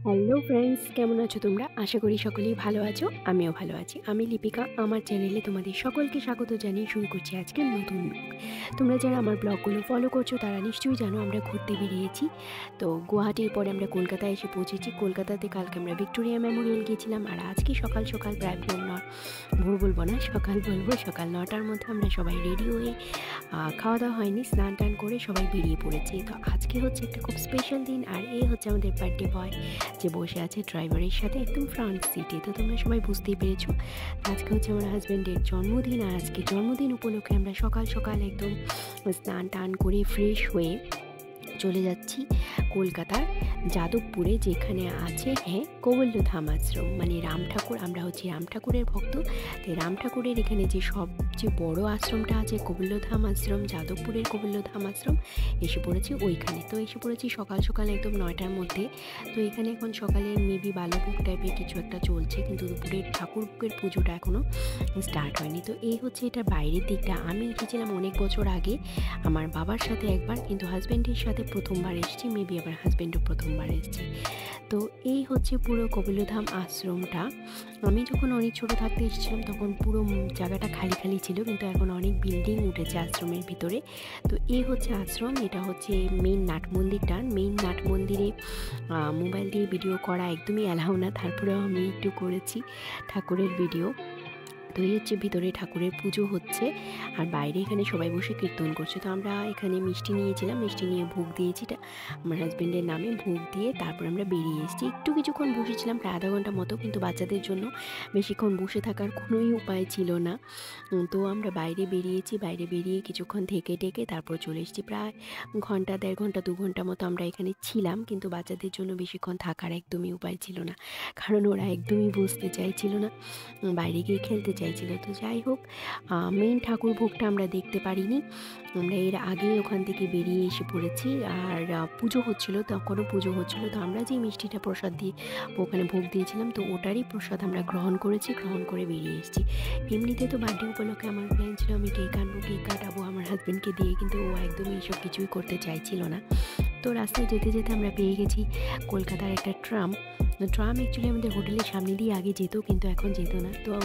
Hello friends, কেমন আছো তোমরা? আশা করি সকলেই ভালো আছো। আমিও ভালো আছি। আমি লিপিকা। আমার চ্যানেলে তোমাদের সকলকে স্বাগত জানিয়ে শুরু করছি আজকের নতুন ব্লগ। তোমরা যারা আমার ব্লগগুলো ফলো করছো তারা নিশ্চয়ই জানো আমরা ঘুরতে বেরিয়েছি। তো গুয়াহাটির পরে আমরা কলকাতায় এসে পৌঁছেছি। কলকাতাতে কালকে আমরা ভিক্টোরিয়া মেমোরিয়াল গিয়েছিলাম, আর আজকে সকাল সকাল প্রায় ভোর বলবো না, সকাল বলবো, সকাল 9টার মধ্যে আমরা সবাই রেডি হয়ে খাওয়া দাওয়া হয়নি, স্নান টান করে সবাই বেরিয়ে পড়েছি। তো আজকে হচ্ছে একটা খুব স্পেশাল দিন, আর এই হচ্ছে আমাদের বার্থডে বয় যে বসে আছে ড্রাইভারের সাথে একদম ফ্রন্ট সিটে। তো তোমরা সবাই বুঝতেই পেরেছো আজকে হচ্ছে আমার হাজব্যান্ডের জন্মদিন, আর আজকে জন্মদিন উপলক্ষে আমরা সকাল সকাল একদম স্নান টান করে ফ্রেশ হয়ে চলে যাচ্ছি কলকাতার যাদবপুরে, যেখানে আছে কৌবল্যধাম আশ্রম, মানে রাম ঠাকুর। আমরা হচ্ছি রাম ঠাকুরের ভক্ত। তাই রাম ঠাকুরের এখানে যে সবচেয়ে বড় আশ্রমটা আছে কৌবল্যধাম আশ্রম, যাদবপুরের কৌবল্যধাম আশ্রম, এসে পড়েছি ওইখানে। তো এসে পড়েছি সকাল সকাল একদম 9টার মধ্যে। তো এখানে এখন সকালের মেবি বালভোগ টাইপের কিছু একটা চলছে, কিন্তু দুপুরের ঠাকুর ভোগের পুজোটা এখনও স্টার্ট হয়নি। তো এই হচ্ছে এটা বাইরের দিকটা। আমি এসেছিলাম অনেক বছর আগে আমার বাবার সাথে একবার, কিন্তু হাজব্যান্ডের সাথে প্রথমবার এসেছি, মেবি আবার হাজব্যান্ডও প্রথমবার এসেছে। তো এই হচ্ছে পুরো কৌবল্যধাম আশ্রমটা। আমি যখন অনেক ছোটো থাকতে এসেছিলাম তখন পুরো জায়গাটা খালি খালি ছিল, কিন্তু এখন অনেক বিল্ডিং উঠেছে আশ্রমের ভিতরে। তো এই হচ্ছে আশ্রম। এটা হচ্ছে মেইন নাট মন্দিরটা। মেইন নাট মন্দিরে মোবাইল দিয়ে ভিডিও করা একদমই অ্যালাউ না, তারপরেও আমি একটু করেছি ঠাকুরের ভিডিও। তো এই হচ্ছে ভিতরে ঠাকুরের পুজো হচ্ছে, আর বাইরে এখানে সবাই বসে কীর্তন করছে। তো আমরা এখানে মিষ্টি নিয়েছিলাম, মিষ্টি নিয়ে ভোগ দিয়েছি, আমার হাজব্যান্ডের নামে ভোগ দিয়ে তারপর আমরা বেরিয়ে এসেছি। কিছুক্ষণ বসেছিলাম, প্রায় আধা ঘন্টা মতো, কিন্তু বাচ্চাদের জন্য বেশিক্ষণ বসে থাকার কোনোই উপায় ছিল না। তো আমরা বাইরে বেরিয়েছি, বাইরে বেরিয়ে কিছুক্ষণ থেকে তারপর চলে এসেছি। প্রায় ঘন্টা, 1.5 ঘন্টা 2 ঘন্টা মতো আমরা এখানে ছিলাম, কিন্তু বাচ্চাদের জন্য বেশিক্ষণ থাকার একদমই উপায় ছিল না, কারণ ওরা একদমই বসতে চাইছিল না, বাইরে গিয়ে খেলতে চাইছিল। তো যাই হোক, মেইন ঠাকুর ভোগটা আমরা দেখতে পারিনি। আমরা এর আগেই ওখান থেকে বেরিয়ে এসে পড়েছি, আর পুজো হচ্ছিলো, তখনও পুজো হচ্ছিলো। তো আমরা যে মিষ্টিটা প্রসাদ দিয়ে ওখানে ভোগ দিয়েছিলাম, তো ওটারই প্রসাদ আমরা গ্রহণ করেছি, গ্রহণ করে বেরিয়ে এসেছি। এমনিতে তো বার্থডে উপলক্ষে আমার প্ল্যান ছিল আমি কেক আনবো, কেক কাটাবো আমার হাজব্যান্ডকে দিয়ে, কিন্তু ও একদমই এইসব কিছুই করতে চাইছিল না। তো রাস্তায় যেতে যেতে আমরা পেয়ে গেছি কলকাতার একটা ট্রাম। অ্যাকচুয়ালি আমাদের হোটেলের সামনে দিয়ে আগে যেত, কিন্তু এখন যেত না। তো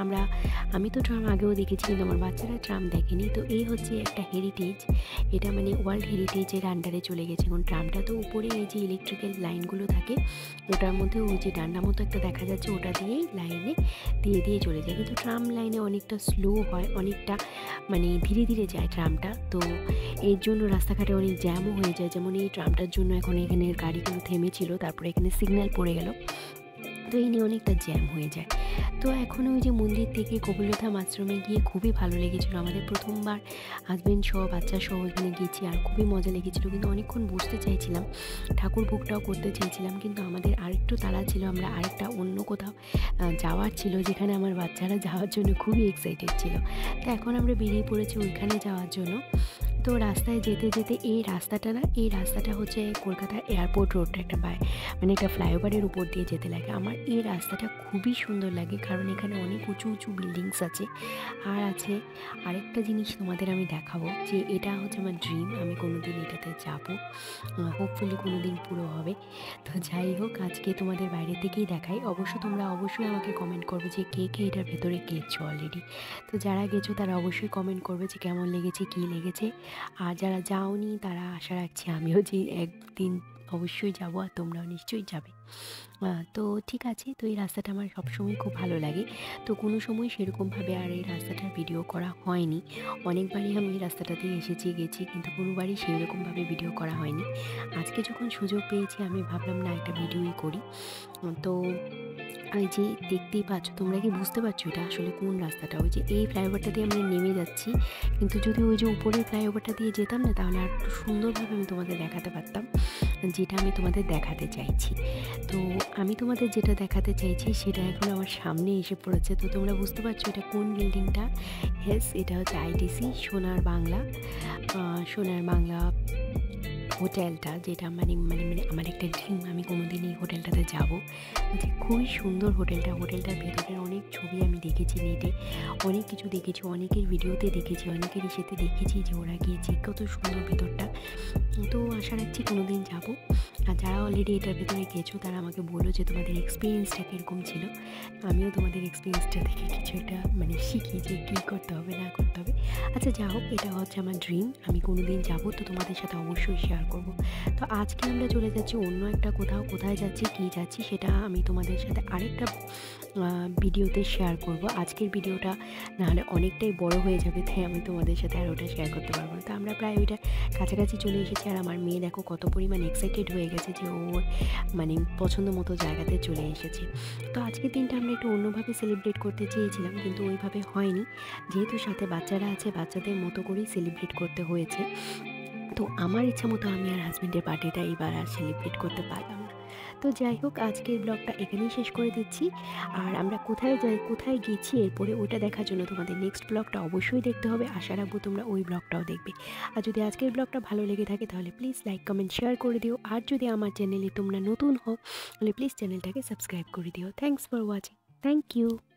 আমি তো ট্রাম আগেও দেখেছি, কিন্তু আমার বাচ্চারা ট্রাম দেখেনি। তো এই হচ্ছে একটা হেরিটেজ, এটা মানে ওয়ার্ল্ড হেরিটেজের আন্ডারে চলে গেছে এখন ট্রামটা। তো উপরে এই যে ইলেকট্রিক্যাল লাইনগুলো থাকে, ওটার মধ্যে ওই যে ডান্ডা মতো একটা দেখা যাচ্ছে, ওটা দিয়েই লাইনে দিয়ে চলে যায়। কিন্তু ট্রাম লাইনে অনেকটা স্লো হয়, অনেকটা মানে ধীরে ধীরে যায় ট্রামটা। তো এর জন্য রাস্তাঘাটে অনেক জ্যামও হয়ে যায়। যেমন এই ট্রামটার জন্য এখন এখানের গাড়িগুলো থেমেছিল, তারপরে এখানে সিগন্যাল পড়ে গেল, তো এই নিয়ে অনেকটা জ্যাম হয়ে যায়। তো এখন ওই যে মন্দির থেকে কৌবল্যধাম আশ্রমে গিয়ে খুবই ভালো লেগেছিলো। আমাদের প্রথমবার হাজব্যান্ড সহ বাচ্চা সহ এখানে গিয়েছি, আর খুবই মজা লেগেছিলো। কিন্তু অনেকক্ষণ বসতে চাইছিলাম, ঠাকুর ভোগটাও করতে চাইছিলাম, কিন্তু আমাদের আরেকটু তাড়া ছিল, আমরা আরেকটা অন্য কোথাও যাওয়ার ছিল, যেখানে আমার বাচ্চারা যাওয়ার জন্য খুবই এক্সাইটেড ছিল। তো এখন আমরা বেরিয়ে পড়েছি ওইখানে যাওয়ার জন্য। তো রাস্তায় যেতে যেতে এই রাস্তাটা হচ্ছে কলকাতার এয়ারপোর্ট রোডটা, মানে একটা ফ্লাইওভারের উপর দিয়ে যেতে লাগে। আমার এই রাস্তাটা খুবই সুন্দর লাগে, কারণ এখানে অনেক উঁচু উঁচু বিল্ডিংস আছে। আর আছে আরেকটা জিনিস তোমাদের আমি দেখাবো, যে এটা হচ্ছে আমার ড্রিম, আমি কোনো দিন এটাতে যাবো, হোপফুলি কোনো দিন পুরো হবে। তো যাই হোক, আজকে তোমাদের বাইরে থেকেই দেখাই। তোমরা অবশ্যই আমাকে কমেন্ট করবে যে কে কে এটার ভেতরে গেছো অলরেডি। তো যারা গেছো তারা অবশ্যই কমেন্ট করবে যে কেমন লেগেছে, কী লেগেছে। আর যারা যাওনি তারা আশা রাখছি আমিও যে একদিন অবশ্যই যাব, আর তোমরাও নিশ্চয়ই যাবে। তো ঠিক আছে। তো এই রাস্তাটা আমার সবসময় খুব ভালো লাগে। তো কোনো সময় সেরকমভাবে আর এই রাস্তাটার ভিডিও করা হয়নি। অনেকবারই আমি এই রাস্তাটা দিয়ে গেছি, কিন্তু কোনোবারই সেরকমভাবে ভিডিও করা হয়নি। আজকে যখন সুযোগ পেয়েছি আমি ভাবলাম না, একটা ভিডিওই করি। তো এই যে দেখতেই পাচ্ছ, তোমরা কি বুঝতে পারছো এটা আসলে কোন রাস্তাটা? ওই যে এই ফ্লাইওভারটা দিয়ে আমরা নেমে যাচ্ছি, কিন্তু যদি ওই যে উপরের ফ্লাইওভারটা দিয়ে যেতাম না, তাহলে আর একটু সুন্দরভাবে আমি তোমাদের দেখাতে পারতাম যেটা আমি তোমাদের দেখাতে চাইছি। তো আমি তোমাদের যেটা দেখাতে চাইছি সেটা এখন আমার সামনে এসে পড়েছে। তো তোমরা বুঝতে পারছো এটা কোন বিল্ডিংটা? ইয়েস, এটা হচ্ছে আইটিসি সোনার বাংলা হোটেলটা, যেটা মানে মানে মানে আমার একটা ড্রিম, আমি কোনোদিন এই হোটেলটাতে যাবো। যে খুবই সুন্দর হোটেলটার ভেতরের অনেক ছবি আমি দেখেছি নেটে, অনেক কিছু দেখেছি, অনেকের ভিডিওতে দেখেছি, অনেকের ইসেতে দেখেছি যে ওরা গিয়েছে, কত সুন্দর ভেতরটা। তো আশা রাখছি কোনো দিন যাবো। আর যারা অলরেডি এটার ভেতরে গেছো তারা আমাকে বলো যে তোমাদের এক্সপিরিয়েন্সটা কীরকম ছিল। আমিও তোমাদের এক্সপিরিয়েন্সটা থেকে কিছু একটা মানে শিখি যে কী করতে হবে না করতে হবে। আচ্ছা যা হোক, এটা হচ্ছে আমার ড্রিম, আমি কোনো দিন যাবো তো তোমাদের সাথে অবশ্যই শেয়ার করব। তো আজকে আমরা চলে যাচ্ছি অন্য একটা কোথাও, কোথায় যাচ্ছি কী যাচ্ছি সেটা আমি তোমাদের সাথে আরেকটা ভিডিওতে শেয়ার করব। আজকের ভিডিওটা নাহলে অনেকটাই বড় হয়ে যাবে, তাই আমি তোমাদের সাথে আর ওটা শেয়ার করতে পারবো না। তো আমরা প্রায় ওইটা কাছাকাছি চলে এসেছি, আর আমার মেয়ে দেখো কত পরিমাণ এক্সাইটেড হয়ে গেছে যে ও মানে পছন্দ মতো জায়গাতে চলে এসেছে। তো আজকের দিনটা আমরা একটু অন্যভাবে সেলিব্রেট করতে চেয়েছিলাম, কিন্তু ওইভাবে হয়নি, যেহেতু সাথে বাচ্চারা আছে বাচ্চাদের মতো করেই সেলিব্রেট করতে হয়েছে। তো আমার ইচ্ছা মতো আমি আর হাজব্যান্ডের বার্থডেটা এবার আর সেলিব্রেট করতে পারলাম না। তো যাই হোক, আজকের ব্লগটা এখানেই শেষ করে দিচ্ছি। আর আমরা কোথায় যাই কোথায় গেছি এরপরে ওটা দেখার জন্য তোমাদের নেক্সট ব্লগটা অবশ্যই দেখতে হবে। আশা রাখবো তোমরা ওই ব্লগটাও দেখবে। আর যদি আজকের ব্লগটা ভালো লেগে থাকে তাহলে প্লিজ লাইক কমেন্ট শেয়ার করে দিও। আর যদি আমার চ্যানেলে তোমরা নতুন হও তাহলে প্লিজ চ্যানেলটাকে সাবস্ক্রাইব করে দিও। Thanks for watching. Thank you.